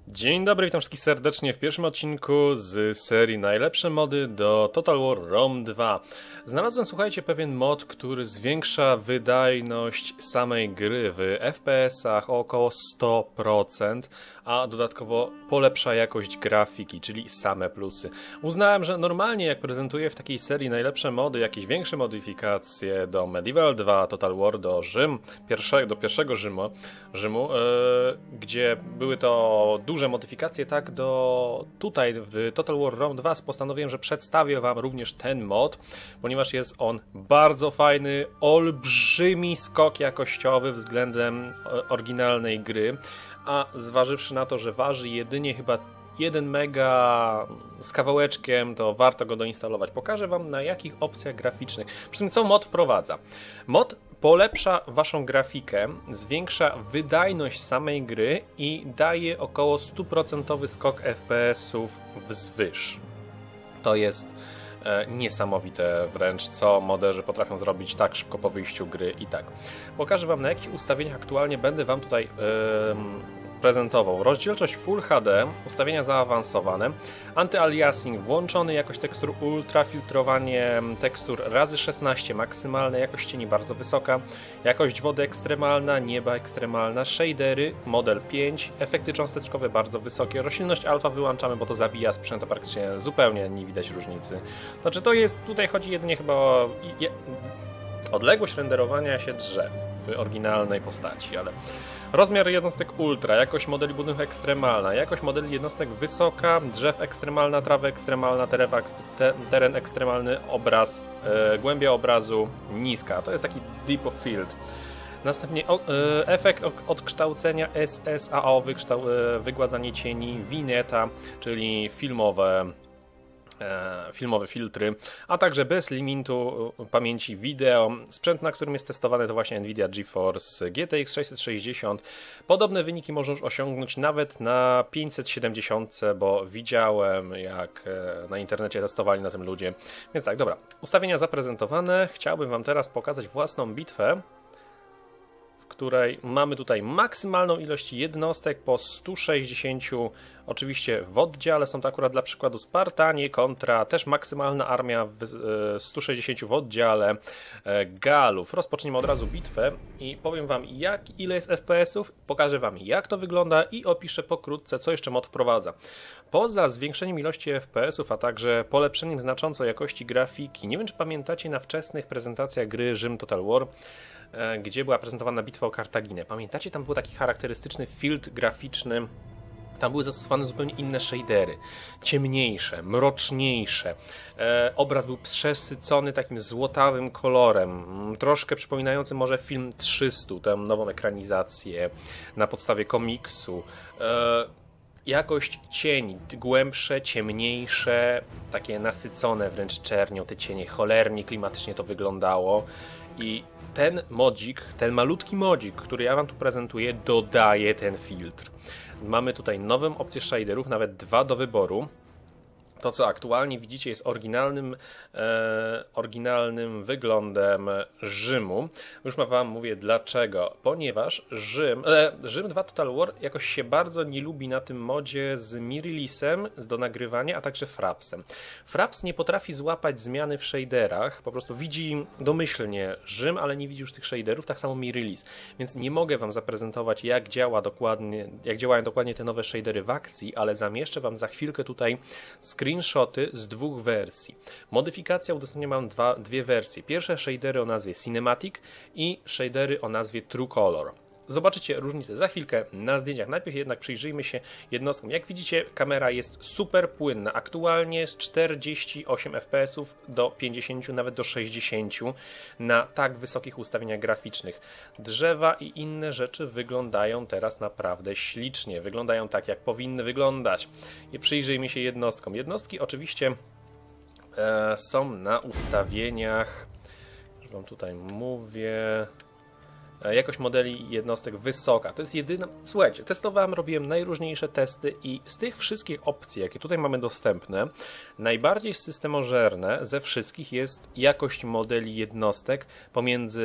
Dzień dobry, witam wszystkich serdecznie w pierwszym odcinku z serii Najlepsze mody do Total War Rome 2. Znalazłem, słuchajcie, pewien mod, który zwiększa wydajność samej gry w FPS-ach o około 100%, a dodatkowo polepsza jakość grafiki, czyli same plusy. Uznałem, że normalnie jak prezentuję w takiej serii najlepsze mody, jakieś większe modyfikacje do Medieval 2, Total War, do pierwszego Rzymu, gdzie były to duże modyfikacje, tak tutaj w Total War Rome 2 postanowiłem, że przedstawię wam również ten mod, ponieważ jest on bardzo fajny, olbrzymi skok jakościowy względem oryginalnej gry, a zważywszy na to, że waży jedynie chyba 1 mega z kawałeczkiem, to warto go doinstalować. Pokażę wam, na jakich opcjach graficznych. Przy tym co mod wprowadza. Mod polepsza waszą grafikę, zwiększa wydajność samej gry i daje około 100% skok FPS-ów wzwyż. To jest niesamowite wręcz, co moderzy potrafią zrobić tak szybko po wyjściu gry i tak. Pokażę wam, na jakich ustawieniach aktualnie będę wam tutaj prezentował. Rozdzielczość Full HD, ustawienia zaawansowane, anty-aliasing włączony, jakość tekstur ultra, filtrowanie tekstur razy 16, maksymalna jakość cieni bardzo wysoka, jakość wody ekstremalna, nieba ekstremalna, shadery, model 5, efekty cząsteczkowe bardzo wysokie, roślinność alfa wyłączamy, bo to zabija sprzęt, to praktycznie zupełnie nie widać różnicy. Znaczy to jest, tutaj chodzi jedynie chyba o odległość renderowania się drzew w oryginalnej postaci, ale rozmiar jednostek ultra, jakość modeli budynków ekstremalna, jakość modeli jednostek wysoka, drzew ekstremalna, trawa ekstremalna, teren ekstremalny, obraz, głębia obrazu niska. To jest taki deep of field. Następnie efekt odkształcenia SSAO, wygładzanie cieni, vignetta, czyli filmowe filtry, a także bez limitu pamięci wideo. Sprzęt, na którym jest testowany, to właśnie Nvidia GeForce GTX 660. Podobne wyniki można już osiągnąć nawet na 570, bo widziałem, jak na internecie testowali na tym ludzie. Więc tak, dobra, ustawienia zaprezentowane. Chciałbym wam teraz pokazać własną bitwę, w której mamy tutaj maksymalną ilość jednostek po 160, oczywiście w oddziale, są to akurat dla przykładu Spartanie kontra też maksymalna armia w 160 w oddziale Galów. Rozpoczniemy od razu bitwę i powiem wam, ile jest FPS-ów, pokażę wam, jak to wygląda i opiszę pokrótce, co jeszcze mod wprowadza. Poza zwiększeniem ilości FPS-ów, a także polepszeniem znacząco jakości grafiki, nie wiem, czy pamiętacie na wczesnych prezentacjach gry Rzym Total War, gdzie była prezentowana bitwa o Kartaginę. Pamiętacie, tam był taki charakterystyczny filtr graficzny, tam były zastosowane zupełnie inne shadery, ciemniejsze, mroczniejsze. Obraz był przesycony takim złotawym kolorem, troszkę przypominającym może film 300, tę nową ekranizację na podstawie komiksu. Jakość cieni, głębsze, ciemniejsze, takie nasycone wręcz czernią te cienie, cholernie klimatycznie to wyglądało. I ten modzik, ten malutki modzik, który ja wam tu prezentuję, dodaje ten filtr. Mamy tutaj nową opcję shaderów, nawet 2 do wyboru. To, co aktualnie widzicie, jest oryginalnym wyglądem Rzymu. Już wam mówię dlaczego. Ponieważ Rzym 2 Total War jakoś się bardzo nie lubi na tym modzie z Mirilisem do nagrywania, a także Frapsem. Fraps nie potrafi złapać zmiany w shaderach, po prostu widzi domyślnie Rzym, ale nie widzi już tych shaderów, tak samo Mirilis. Więc nie mogę wam zaprezentować, jak działają dokładnie te nowe shadery w akcji, ale zamieszczę wam za chwilkę tutaj screenshoty z 2 wersji. Modyfikacja udostępnia mam dwie wersje. Pierwsze shadery o nazwie Cinematic i shadery o nazwie True Color. Zobaczycie różnicę za chwilkę na zdjęciach. Najpierw jednak przyjrzyjmy się jednostkom. Jak widzicie, kamera jest super płynna. Aktualnie z 48 fps do 50, nawet do 60 na tak wysokich ustawieniach graficznych. Drzewa i inne rzeczy wyglądają teraz naprawdę ślicznie. Wyglądają tak, jak powinny wyglądać. I przyjrzyjmy się jednostkom. Jednostki oczywiście są na ustawieniach, już wam tutaj mówię, jakość modeli jednostek wysoka. To jest jedyna... Słuchajcie, testowałem, robiłem najróżniejsze testy i z tych wszystkich opcji, jakie tutaj mamy dostępne, najbardziej systemożerne ze wszystkich jest jakość modeli jednostek pomiędzy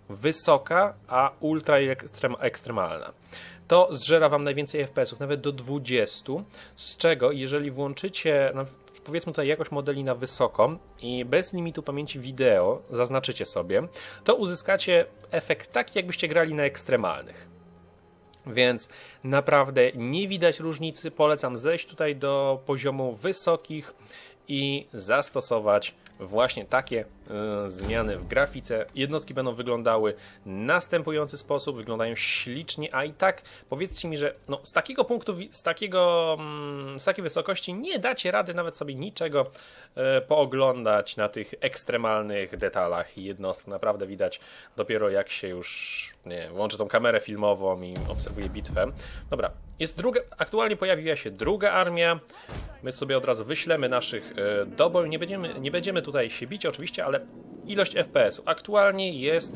wysoka, a ultra i ekstremalna. To zżera wam najwięcej FPS-ów, nawet do 20, z czego jeżeli włączycie, no, powiedzmy tutaj jakość modeli na wysoką i bez limitu pamięci wideo, zaznaczycie sobie, to uzyskacie efekt taki, jakbyście grali na ekstremalnych. Więc naprawdę nie widać różnicy, polecam zejść tutaj do poziomu wysokich i zastosować właśnie takie zmiany w grafice. Jednostki będą wyglądały w następujący sposób, wyglądają ślicznie, a i tak powiedzcie mi, że no, z takiego punktu, z takiej wysokości nie dacie rady nawet sobie niczego pooglądać na tych ekstremalnych detalach i jednostek. Naprawdę widać dopiero jak się już włączy tą kamerę filmową i obserwuje bitwę. Dobra, aktualnie pojawiła się druga armia. My sobie od razu wyślemy naszych doboj. Nie będziemy tutaj się bić oczywiście, ale ilość FPS aktualnie jest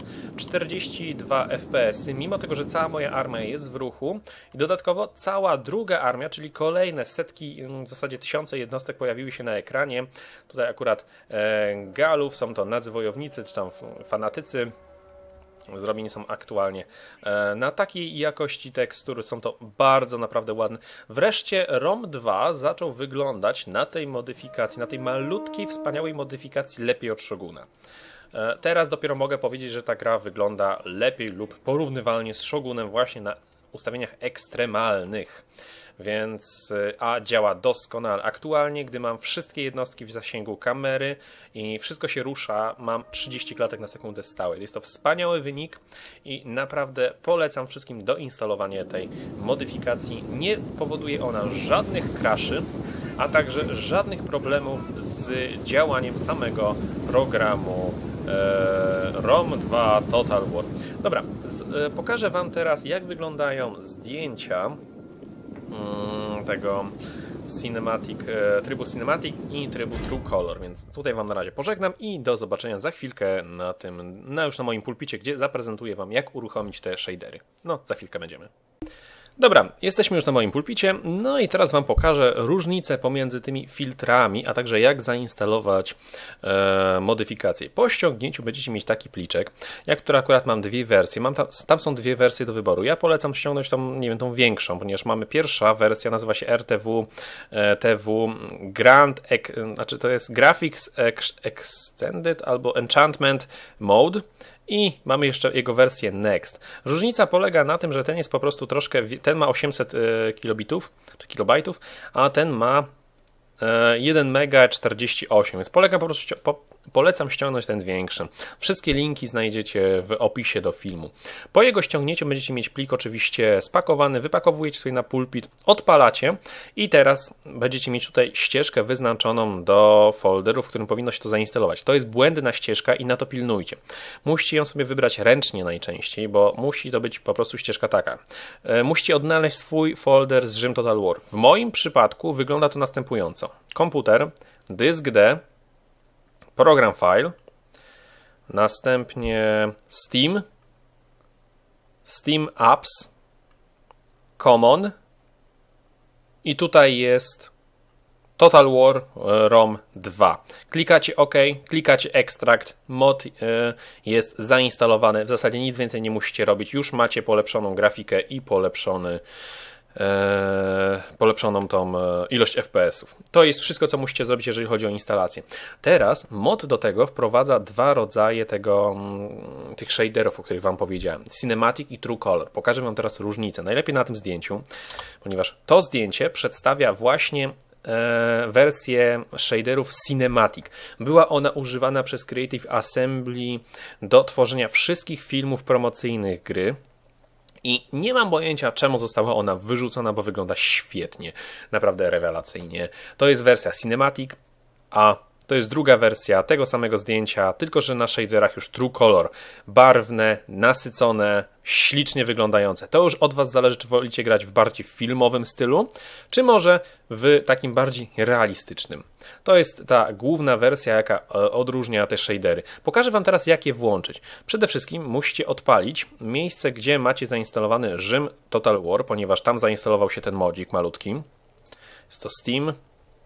42 FPS, mimo tego, że cała moja armia jest w ruchu i dodatkowo cała druga armia, czyli kolejne setki, w zasadzie tysiące jednostek pojawiły się na ekranie. Tutaj akurat Galów, są to nadzwojownicy, czy tam fanatycy. Zrobieni są aktualnie na takiej jakości tekstury, są to bardzo naprawdę ładne. Wreszcie ROM 2 zaczął wyglądać na tej modyfikacji, na tej malutkiej, wspaniałej modyfikacji lepiej od Shoguna. Teraz dopiero mogę powiedzieć, że ta gra wygląda lepiej lub porównywalnie z Shogunem właśnie na ustawieniach ekstremalnych. Więc, a działa doskonale. Aktualnie, gdy mam wszystkie jednostki w zasięgu kamery i wszystko się rusza, mam 30 klatek na sekundę stałe. Jest to wspaniały wynik i naprawdę polecam wszystkim doinstalowanie tej modyfikacji. Nie powoduje ona żadnych crashy, a także żadnych problemów z działaniem samego programu ROM 2 Total War. Dobra, pokażę wam teraz, jak wyglądają zdjęcia tego trybu Cinematic i trybu True Color, więc tutaj wam na razie pożegnam i do zobaczenia za chwilkę już na moim pulpicie, gdzie zaprezentuję wam, jak uruchomić te shadery. No, za chwilkę będziemy. Dobra, jesteśmy już na moim pulpicie, no i teraz wam pokażę różnicę pomiędzy tymi filtrami, a także jak zainstalować modyfikacje. Po ściągnięciu będziecie mieć taki pliczek, który akurat mam dwie wersje, tam są dwie wersje do wyboru. Ja polecam ściągnąć tą, nie wiem, tą większą, ponieważ mamy pierwsza wersja, nazywa się RTV znaczy to jest Graphics Extended albo Enchantment Mode. I mamy jeszcze jego wersję Next. Różnica polega na tym, że ten jest po prostu ten ma 800 kilobitów, czy kilobajtów, a ten ma 1 mega 48, więc polecam ściągnąć ten większy. Wszystkie linki znajdziecie w opisie do filmu. Po jego ściągnięciu będziecie mieć plik oczywiście spakowany, wypakowujecie sobie na pulpit, odpalacie i teraz będziecie mieć tutaj ścieżkę wyznaczoną do folderu, w którym powinno się to zainstalować. To jest błędna ścieżka i na to pilnujcie. Musicie ją sobie wybrać ręcznie najczęściej, bo musi to być po prostu ścieżka taka. Musicie odnaleźć swój folder z Rzym Total War. W moim przypadku wygląda to następująco. Komputer, dysk D, program file, następnie Steam Apps, Common i tutaj jest Total War ROM 2. Klikacie OK, klikacie Extract, mod jest zainstalowany, w zasadzie nic więcej nie musicie robić, już macie polepszoną grafikę i polepszoną tą ilość FPS-ów. To jest wszystko, co musicie zrobić, jeżeli chodzi o instalację. Teraz mod do tego wprowadza dwa rodzaje tych shaderów, o których wam powiedziałem. Cinematic i True Color. Pokażę wam teraz różnicę. Najlepiej na tym zdjęciu, ponieważ to zdjęcie przedstawia właśnie wersję shaderów Cinematic. Była ona używana przez Creative Assembly do tworzenia wszystkich filmów promocyjnych gry. I nie mam pojęcia, czemu została ona wyrzucona, bo wygląda świetnie, naprawdę rewelacyjnie. To jest wersja Cinematic, a to jest druga wersja tego samego zdjęcia, tylko że na shaderach już True Color. Barwne, nasycone, ślicznie wyglądające. To już od was zależy, czy wolicie grać w bardziej filmowym stylu, czy może w takim bardziej realistycznym. To jest ta główna wersja, jaka odróżnia te shadery. Pokażę wam teraz, jak je włączyć. Przede wszystkim musicie odpalić miejsce, gdzie macie zainstalowany Rzym Total War, ponieważ tam zainstalował się ten modzik malutki. Jest to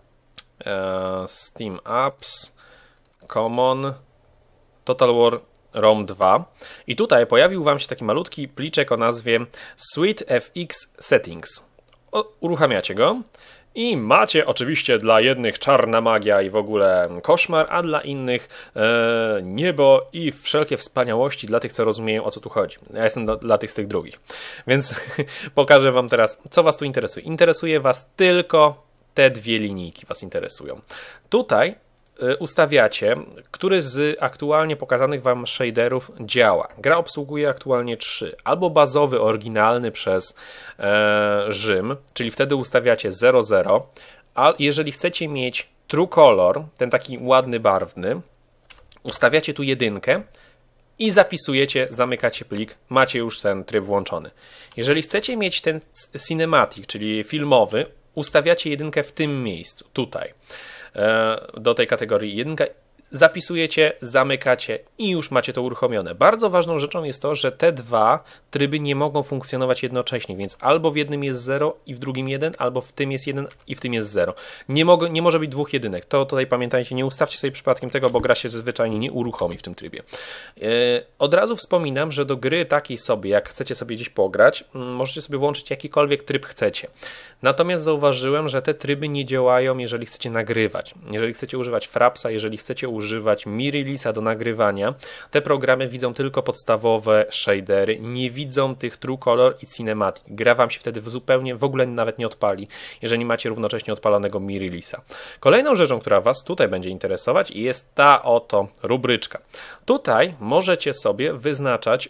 Steam Apps, Common, Total War ROM 2 i tutaj pojawił Wam się taki malutki pliczek o nazwie SweetFX Settings. Uruchamiacie go i macie oczywiście dla jednych czarna magia i w ogóle koszmar, a dla innych niebo i wszelkie wspaniałości dla tych, co rozumieją, o co tu chodzi. Ja jestem dla tych z tych drugich. Więc pokażę Wam teraz, co Was tu interesuje. Interesuje Was tylko te dwie linijki Was interesują. Tutaj ustawiacie, który z aktualnie pokazanych Wam shaderów działa. Gra obsługuje aktualnie 3. Albo bazowy, oryginalny przez Rzym, czyli wtedy ustawiacie 0,0, a jeżeli chcecie mieć True Color, ten taki ładny, barwny, ustawiacie tu 1 i zapisujecie, zamykacie plik, macie już ten tryb włączony. Jeżeli chcecie mieć ten cinematic, czyli filmowy, ustawiacie 1 w tym miejscu, tutaj, do tej kategorii 1, zapisujecie, zamykacie i już macie to uruchomione. Bardzo ważną rzeczą jest to, że te dwa tryby nie mogą funkcjonować jednocześnie, więc albo w jednym jest 0 i w drugim 1, albo w tym jest 1 i w tym jest 0. Nie może być dwóch jedynek. To tutaj pamiętajcie, nie ustawcie sobie przypadkiem tego, bo gra się zwyczajnie nie uruchomi w tym trybie. Od razu wspominam, że do gry takiej sobie, jak chcecie sobie gdzieś pograć, możecie sobie włączyć jakikolwiek tryb chcecie. Natomiast zauważyłem, że te tryby nie działają, jeżeli chcecie nagrywać. Jeżeli chcecie używać Frapsa, jeżeli chcecie używać Mirrorlisa do nagrywania, te programy widzą tylko podstawowe shadery, nie widzą tych True Color i Cinematic. Gra Wam się wtedy w ogóle nawet nie odpali, jeżeli macie równocześnie odpalonego Mirrorlisa. Kolejną rzeczą, która Was tutaj będzie interesować, jest ta oto rubryczka. Tutaj możecie sobie wyznaczać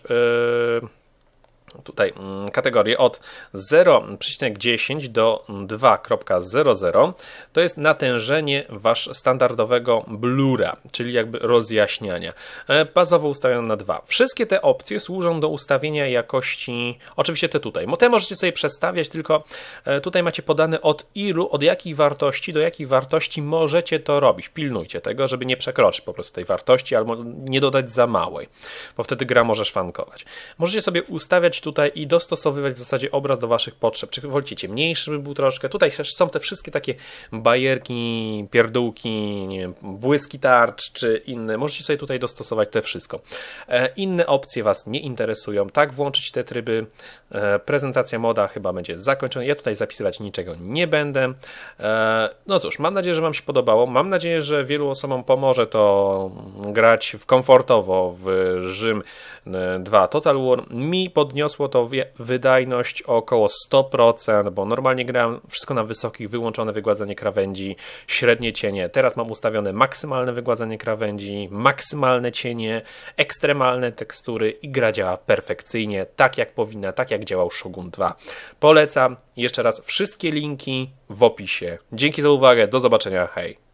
tutaj kategorię od 0,10 do 2,00. To jest natężenie wasz standardowego blura, czyli jakby rozjaśniania. Bazowo ustawione na 2. Wszystkie te opcje służą do ustawienia jakości, oczywiście te tutaj. Te możecie sobie przestawiać, tylko tutaj macie podane od jakich wartości do jakich wartości możecie to robić. Pilnujcie tego, żeby nie przekroczyć po prostu tej wartości albo nie dodać za małej, bo wtedy gra może szwankować. Możecie sobie ustawiać tutaj i dostosowywać w zasadzie obraz do waszych potrzeb. Czy wolicie ciemniejszy, żeby był troszkę. Tutaj są te wszystkie takie bajerki, pierdółki, nie wiem, błyski tarcz czy inne. Możecie sobie tutaj dostosować te wszystko. Inne opcje Was nie interesują. Tak włączyć te tryby. Prezentacja moda chyba będzie zakończona. Ja tutaj zapisywać niczego nie będę. No cóż, mam nadzieję, że Wam się podobało. Mam nadzieję, że wielu osobom pomoże to grać komfortowo w Rzym 2 Total War. Mi podniosło to wydajność o około 100%, bo normalnie grałem wszystko na wysokich, wyłączone wygładzenie krawędzi, średnie cienie. Teraz mam ustawione maksymalne wygładzenie krawędzi, maksymalne cienie, ekstremalne tekstury i gra działa perfekcyjnie, tak jak powinna, tak jak działał Shogun 2. Polecam. Jeszcze raz wszystkie linki w opisie. Dzięki za uwagę, do zobaczenia, hej!